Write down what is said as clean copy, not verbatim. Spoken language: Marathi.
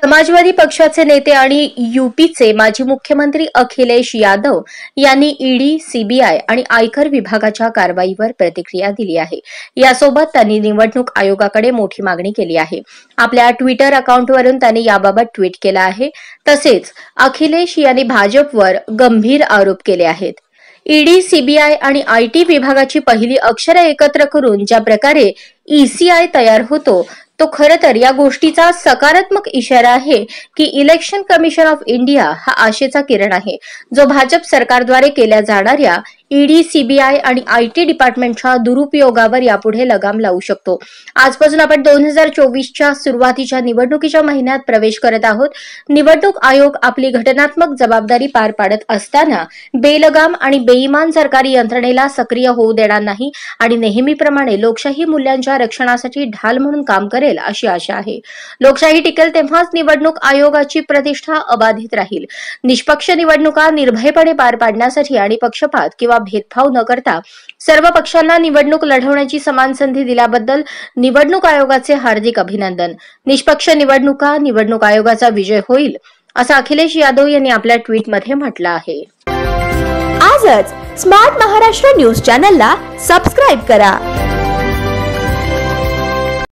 समाजवादी पक्षाचे नेते आणि यूपीचे माजी मुख्यमंत्री अखिलेश यादव यांनी ईडी, सीबीआय आणि आयकर विभागाच्या कारवाईवर प्रतिक्रिया दिली आहे। यासोबत त्यांनी निवडणूक आयोगाकडे मोठी मागणी केली आहे। आपल्या ट्विटर अकाउंटवरून त्यांनी याबाबत ट्विट केलं आहे। तसेच अखिलेश यांनी भाजपवर गंभीर आरोप केले आहेत। ईडी, सीबीआय आणि आयटी विभागाची पहिली अक्षरे एकत्र करून ज्या प्रकारे ईसीआय तयार होतो तो खरं तर या गोष्टीचा सकारात्मक इशारा आहे की इलेक्शन कमिशन ऑफ इंडिया हा आशेचा किरण आहे, जो भाजप सरकारद्वारे केल्या जाणाऱ्या ईडी, सीबीआय आणि आयटी डिपार्टमेंटच्या दुरुपयोगावर यापुढे लगाम लावू शकतो। आजपासून आपण 2024च्या सुरुवातीच्या निवडणुकीच्या महिन्यात प्रवेश करत आहोत। निवडणूक आयोग आपली घटनात्मक जबाबदारी पार पाडत असताना बेलगाम आणि बेईमान सरकारी यंत्रणेला सक्रिय होऊ देणार नाही आणि नेहमीप्रमाणे लोकशाही मूल्यांच्या रक्षणासाठी ढाल म्हणून काम करेल अशी आशा आहे। लोकशाही टिकेल तेव्हाच निवडणूक आयोगाची प्रतिष्ठा अबाधित राहील। निष्पक्ष निवडणुका निर्भयपणे पार पाडण्यासाठी आणि पक्षपात किंवा भेदभाव न करता सर्व पक्षांना निवडणूक लढवण्याची समान संधी दिल्याबद्दल निवडणूक आयोगाचे हार्दिक अभिनंदन। निष्पक्ष निवडणुका निवडणूक आयोगाचा विजय होईल असं अखिलेश यादव यांनी आपल्या ट्विटमध्ये म्हटलं आहे। आजच स्मार्ट महाराष्ट्र न्यूज चॅनलला सबस्क्राइब करा।